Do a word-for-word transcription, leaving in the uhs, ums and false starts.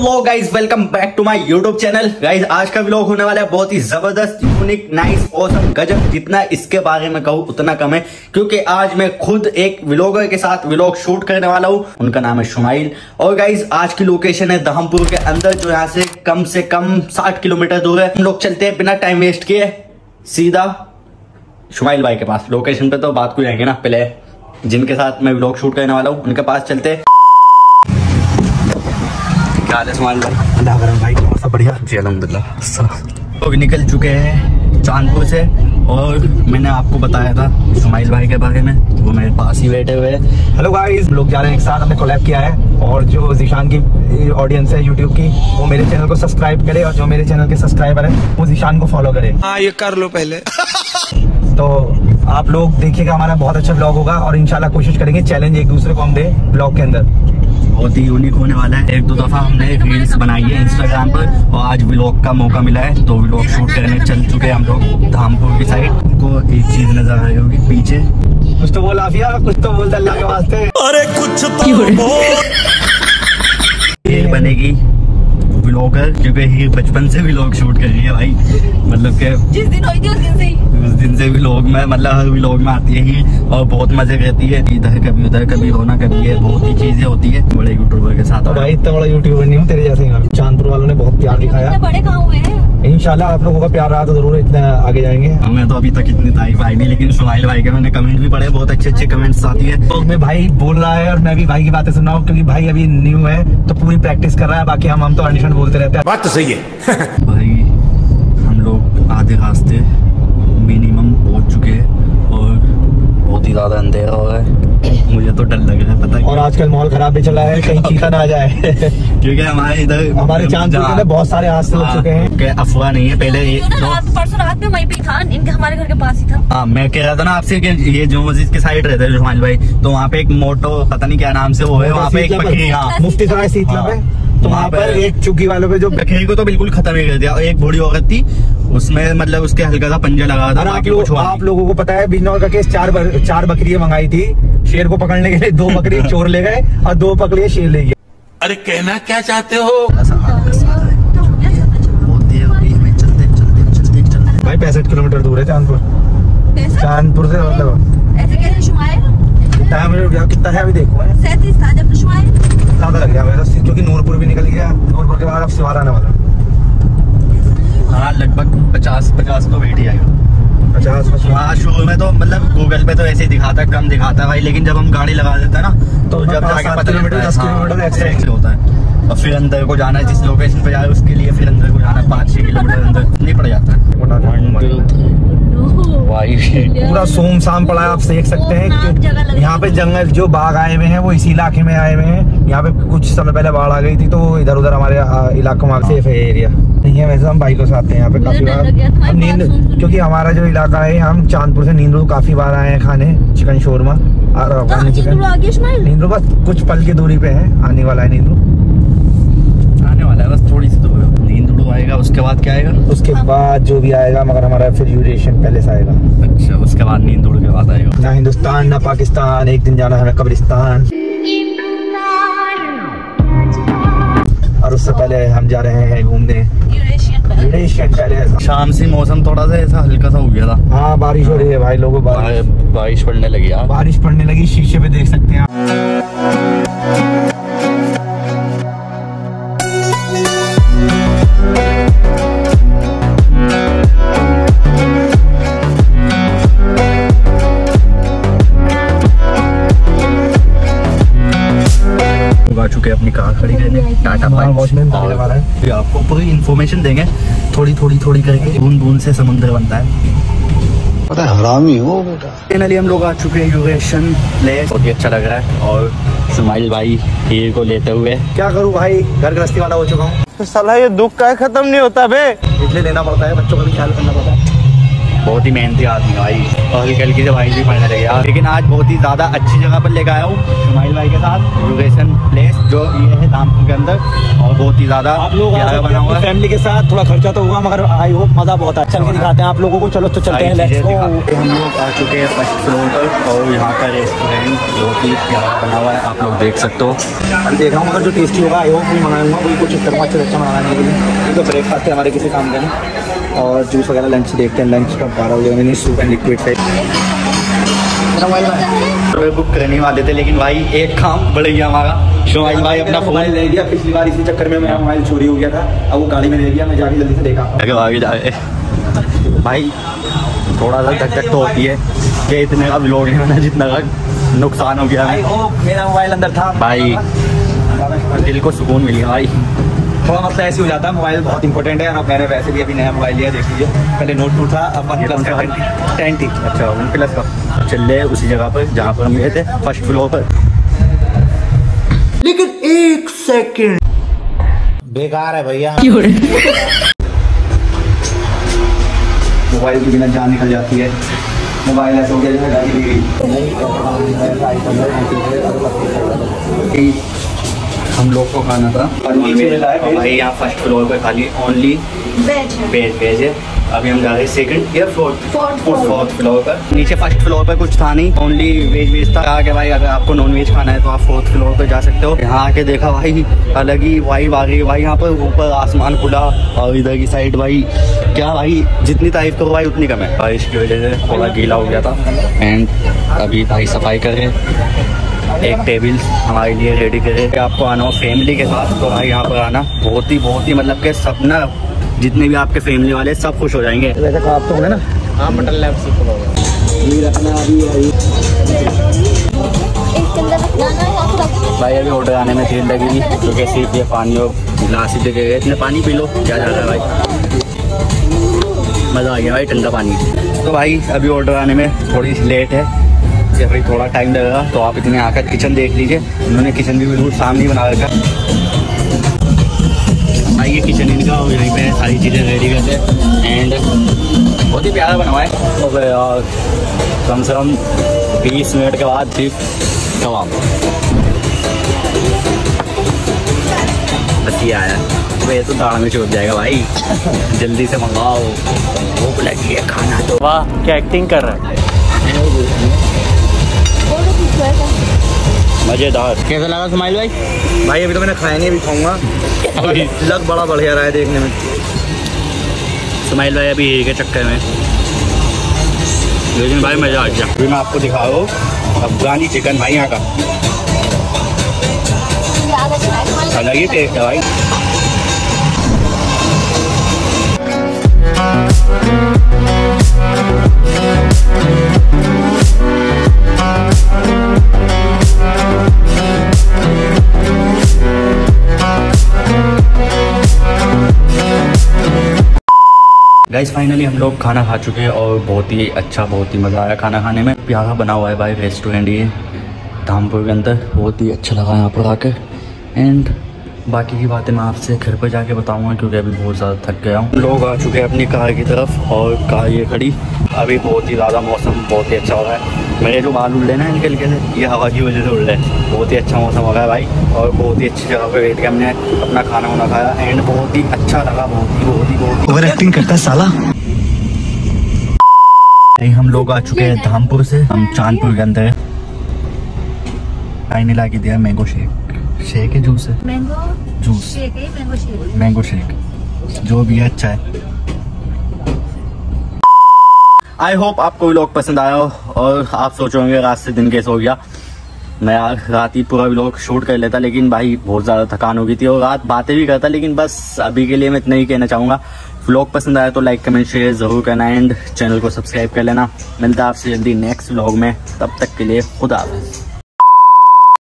Hello guys, welcome back to my YouTube channel. Guys आज का vlog होने वाला है बहुत ही जबरदस्त, यूनिक, नाइस, ऑसम, गजब। जितना इसके बारे में कहूँ उतना कम है, क्योंकि आज मैं खुद एक व्लॉगर के साथ व्लॉग शूट करने वाला हूँ। उनका नाम है शुमाइल। और गाइज आज की लोकेशन है धामपुर के अंदर, जो यहाँ से कम से कम साठ किलोमीटर दूर है। हम लोग चलते हैं बिना टाइम वेस्ट किए सीधा शुमाइल भाई के पास। लोकेशन पे तो बात को जाएंगे ना, पहले जिनके साथ मैं व्लॉग शूट करने वाला हूँ उनके पास चलते हैं। क्या हाल है शुमाइल भाई? अल्लाह करम भाई, सब बढ़िया जी, अल्हम्दुलिल्लाह। लोग निकल चुके हैं चांदपुर से और मैंने आपको बताया था शुमाइल भाई के बारे में, वो मेरे पास ही बैठे हुए हैं। हेलो गाइस, लोग जा रहे हैं एक साथ, हमने कोलैब किया है। और जो जीशान की ऑडियंस है यूट्यूब की, वो मेरे चैनल को सब्सक्राइब करे, और जो मेरे चैनल के सब्सक्राइबर है वो जीशान को फॉलो करे। हाँ, ये कर लो पहले। तो आप लोग देखिएगा, हमारा बहुत अच्छा ब्लॉग होगा और इंशाल्लाह कोशिश करेंगे चैलेंज एक दूसरे को हम दे ब्लॉग के अंदर। बहुत ही यूनिक होने वाला है। एक दो दफा हमने रील्स बनाई है इंस्टाग्राम पर और आज व्लॉग का मौका मिला है, तो व्लॉग शूट करने चल चुके हैं हम लोग धामपुर की साइड। को एक चीज नजर आ रही होगी पीछे, कुछ तो बोल आफिया, कुछ तो बोल अल्लाह के वास्ते। अरे कुछ तो ये बनेगी व्लॉगर, क्योंकि ये बचपन से व्लॉग शूट कर रही है भाई। मतलब के जिस दिन हुई थी उस दिन से ही उस दिन से व्लॉग में, मतलब हर व्लॉग में आती है ही और बहुत मजे करती है। इधर कभी उधर कभी रोना कभी है, बहुत ही चीजें होती है बड़े यूट्यूबर के साथ। भाई इतना बड़ा यूट्यूबर नहीं हूँ तेरे जैसे ही। चांदपुर वालों ने बहुत प्यार दिखाया, बड़े कहाँ हुए हैं। इंशाल्लाह आप लोगों का प्यार रहा तो जरूर इतना आगे जाएंगे। हमें तो अभी तक इतनी तारीफ आई नहीं, लेकिन शुमाइल भाई के मैंने कमेंट भी पढ़े, बहुत अच्छे अच्छे कमेंट्स आती है। तो मैं भाई बोल रहा है और मैं भी भाई की बातें सुन रहा हूँ, क्योंकि भाई अभी न्यू है तो पूरी प्रैक्टिस कर रहा है। बाकी हम हम तो अंडिशन बोलते रहते हैं। बात तो सही है। भाई हम लोग आधे रास्ते मिनिमम पहुंच चुके हैं और बहुत ही ज्यादा अंधेरा हो रहा है। मुझे तो डर लग रहा है, पता है। और आजकल माहौल खराब भी चला है, कहीं चीता ना आ जाए। क्योंकि हमारे इधर हमारे चांदपुर के अंदर बहुत सारे हादसे हो चुके हैं। क्या अफवाह नहीं है, पहले ये तो परसों रात में वहीं पे था, इनके हमारे घर के पास ही था। हाँ, मैं कह रहा था ना आपसे कि ये जो मस्जिद के साइड रहते हैं शुमाइल भाई, तो वहाँ पे एक मोटो पता नहीं क्या नाम से वो है, वहाँ पे एक बकरी, हाँ मुफ्ती सराय शीतला पे, तो वहाँ पर एक चुकी वालों पे जो बकरी को तो बिल्कुल खत्म ही कर दिया। एक बूढ़ी औरत थी, उसमें मतलब उसके हल्का सा पंजा लगा था। आप, लो, आप लोगों को पता है बिजनौर का केस, चार बर, चार बकरियां मंगाई थी शेर को पकड़ने के लिए। दो बकरी चोर ले गए और दो पकड़िए शेर ले गए। अरे कहना क्या चाहते हो? भाई पैंसठ किलोमीटर दूर है चांदपुर। चांदपुर से मतलब ऐसे कैसे शुमाइल? टाइम कितना है अभी देखो। सैंतीस था जब शुमाइल ज्यादा लग गया मेरा, क्योंकि नूरपुर भी निकल गया। नूरपुर के बाद अब सिवार आने वाला। हाँ, लगभग पचास पचास तो वेट ही आएगा। पचास पचास हाँ, शुरू में तो मतलब गूगल पे तो ऐसे ही दिखाता है, कम दिखाता है भाई, लेकिन जब हम गाड़ी लगा देते हैं ना तो जब जाके पता किलोमीटर दस किलोमीटर एक्स्ट्रा होता है। और फिर अंदर को जाना है, जिस लोकेशन पे जाए उसके लिए फिर अंदर को जाना है, पाँच छह किलोमीटर अंदर नहीं पड़ जाता है। पूरा सोम शाम पड़ा है, आप देख सकते हैं। यहाँ पे जंगल जो बाघ आए हुए हैं वो इसी इलाके में आए हुए हैं। यहाँ पे कुछ समय पहले बाढ़ आ गई थी, तो इधर उधर हमारे इलाकों में सेफ है एरिया नहीं है। वैसे हम बाइकों से आते हैं यहाँ पे काफी बार। हम नींद, क्योंकि हमारा जो इलाका है, हम चांदपुर से नींदरू काफी बार आए हैं खाने चिकन शोरमा और चिकन। नींदरू बस कुछ पल की दूरी पे है, आने वाला है नींदरू, आने वाला है बस थोड़ी सी दूर। नींदड़ू आएगा, उसके बाद क्या आएगा? उसके बाद जो भी आएगा, मगर हमारा फिर यूरेशियन पैलेस आएगा। अच्छा, उसके बाद नींदड़ू के बाद आएगा। ना हिंदुस्तान ना पाकिस्तान, एक दिन जाना है कब्रिस्तान। और उससे पहले हम जा रहे हैं घूमने यूरेशियन पैलेस। शाम से मौसम थोड़ा सा ऐसा हल्का सा हो गया था। हाँ, बारिश हो रही है भाई, लोगों बारिश बारिश पड़ने लगी। बारिश पड़ने लगी, शीशे पे देख सकते हैं आप। आ चुके अपनी कार खड़ी करने, टाटा वॉचमैन आने वाला है। आपको पूरी इन्फॉर्मेशन देंगे, थोड़ी थोड़ी थोड़ी करके। बूंद बूंद से समुद्र बनता है। पता है, हरामी हो बेटा। फाइनली हम लोग आ चुके हैं यूरेशियन प्लेस, बहुत ही अच्छा लग रहा है। और शुमाइल भाई हीर को लेते हुए, क्या करूँ भाई, घर गृहस्थी वाला हो चुका हूँ। तो साला ये दुख का खत्म नहीं होता बे, इसलिए लेना पड़ता है, बच्चों का भी ख्याल करना पड़ता है। बहुत ही मेहनती आदमी है भाई, और कल की से भाई भी पढ़ने लगे यार। लेकिन आज बहुत ही ज़्यादा अच्छी जगह पर लेकर आया हूँ शुमाइल भाई के साथ, लोकेशन प्लेस जो ये है धामपुर के अंदर, और बहुत ही ज़्यादा आप लोग बना हुआ है फैमिली के साथ। थोड़ा खर्चा तो होगा मगर आई होप मजा बहुत अच्छा। चल के दिखाते हैं आप लोगों को, चलो तो चलते हैं। Let's go. हम लोग आ चुके हैं फर्स्ट फ्लोर पर, और यहाँ का रेस्टोरेंट बहुत ही प्यारा बना हुआ है, आप लोग देख सकते हो। मैं देख रहा हूँ, अगर जो टेस्टी होगा आई होप भी मंगाऊंगा, कोई कुछ करूँगा अच्छा अच्छा मंगाने के लिए। तो ब्रेकफास्ट है हमारे किसी काम का नहीं, और जूस वगैरह लंच देखते हैं। लंच का बारह बजे नहीं, soup and liquid type book करने वाले थे, लेकिन भाई एक काम बढ़ गया हमारा। शुमाइल भाई अपना मोबाइल ले गया पिछली बार, इसी चक्कर में मेरा मोबाइल चोरी हो गया था। अब वो गाड़ी में ले गया, मैं जाके जल्दी से देखा आगे जाए भाई। थोड़ा सा धक धक तो होती है कि इतने का लोग हैं जितना का नुकसान हो गया है। मेरा मोबाइल अंदर था भाई, दिल को सुकून मिल गया भाई। थोड़ा मसला ऐसे हो जाता है, मोबाइल बहुत इंपॉर्टेंट है। और मैंने वैसे भी अभी नया मोबाइल लिया, देख लीजिए। पहले नोट टू था, अब वन प्लस का टेन टी। अच्छा, वन प्लस का। चल रहे उसी जगह पर जहाँ पर हम गए थे, फर्स्ट फ्लोर पर। लेकिन एक सेकंड बेकार है भैया। मोबाइल के बिना जान निकल जाती है। मोबाइल ऐसा हो गया जैसे गाड़ी ली। हम लोग को खाना था भाई यहाँ फर्स्ट फ्लोर पे, खाली ओनली वेज वेज है। अभी हम जा रहे हैं सेकंड या फोर्थ फोर्थ फ्लोर पर। नीचे फर्स्ट फ्लोर पर कुछ था नहीं, ओनली वेज वेज था। आके भाई अगर आपको नॉन वेज खाना है तो आप फोर्थ फ्लोर पर जा सकते हो। यहाँ आके देखा भाई, अलग ही वाइब आ गई भाई। यहाँ पर ऊपर आसमान खुला, और इधर की साइड भाई क्या भाई, जितनी तारीफ करो भाई उतनी कम है। बारिश की वजह से थोड़ा गीला हो गया था। एंड अभी भाई सफाई कर रहे हैं, एक टेबल हमारे लिए रेडी करे। आपको आना हो फैमिली के साथ तो भाई यहाँ पर आना बहुत ही बहुत ही मतलब के सपना, जितने भी आपके फैमिली वाले सब खुश हो जाएंगे। वैसे खाप तो होंगे ना। हाँ, मटन लैब भाई अभी ऑर्डर आने में देर लगेगी, क्योंकि सिर्फ ये पानी और गिलास ही देखे गए। इतने पानी पी लो, क्या जा रहा है भाई, मज़ा आ गया भाई ठंडा पानी। तो भाई अभी ऑर्डर आने में थोड़ी सी लेट है, जब भाई थोड़ा टाइम लगेगा। तो आप इतने आकर किचन देख लीजिए, उन्होंने किचन भी बिल्कुल सामने ही बना रखा। भाई ये किचन इनका, और यहीं पे सारी चीज़ें रेडी करते हैं। एंड बहुत ही प्यारा बना हुआ है। तो यार कम से कम बीस मिनट के बाद फिर कबाब बस ये आया। वे तो दाढ़ में चोट जाएगा भाई, जल्दी से मंगाओ, भूख लगी है खाना। तो वाह क्या एक्टिंग कर रहा है, मज़ेदार। कैसा लगा सुमाइल भाई? भाई अभी तो मैंने खाया नहीं, अभी खाऊंगा। लग बड़ा बढ़िया रहा है देखने में। सुमाइल भाई अभी एक चक्कर में, लेकिन भाई मज़ा आ गया। अभी मैं आपको दिखा रहा हूँ अफगानी चिकन भाई यहाँ का, अलग ही टेस्ट है भाई। गाइस फाइनली हम लोग खाना खा चुके हैं, और बहुत ही अच्छा, बहुत ही मज़ा आया खाना खाने में। प्यारा बना हुआ है भाई रेस्टोरेंट ये धामपुर के अंदर, बहुत ही अच्छा लगा यहाँ पर आकर। एंड बाकी की बातें मैं आपसे घर पर जाके बताऊंगा, क्योंकि अभी बहुत ज़्यादा थक गया हूँ। लोग आ चुके हैं अपनी कार की तरफ, और कार ये खड़ी। अभी बहुत ही ज़्यादा मौसम बहुत ही अच्छा हो रहा है। मेरे जो बाल उड़ रहे हैं इनके लिए ये हवा की वजह से उड़ रहे हैं। बहुत ही अच्छा मौसम हो रहा है भाई, और बहुत ही अच्छी जगह पे बैठ के हमने अपना खाना वाना खाया। एंड बहुत ही अच्छा लगा, बहुत ही बहुत ही बहुत ही ओवर एक्टिंग करता है साला। हम लोग आ चुके हैं धामपुर से, हम चांदपुर के अंदर है। आईने ला के दिया मैंगो शेक। शेक है जूस है? मैंगो जूस, शेक है, मैंगो शेक। मैंगो शेक जो भी है अच्छा है। आई होप आपको व्लॉग पसंद आया हो, और आप सोच होंगे रात से दिन कैसे हो गया। मैं यार रात ही पूरा व्लॉग शूट कर लेता, लेकिन भाई बहुत ज़्यादा थकान हो गई थी, और रात बातें भी करता। लेकिन बस अभी के लिए मैं इतना ही कहना चाहूँगा। व्लॉग पसंद आया तो लाइक कमेंट शेयर ज़रूर करना, एंड चैनल को सब्सक्राइब कर लेना। मिलता है आपसे जल्दी नेक्स्ट व्लॉग में, तब तक के लिए खुदा हाफ़िज़।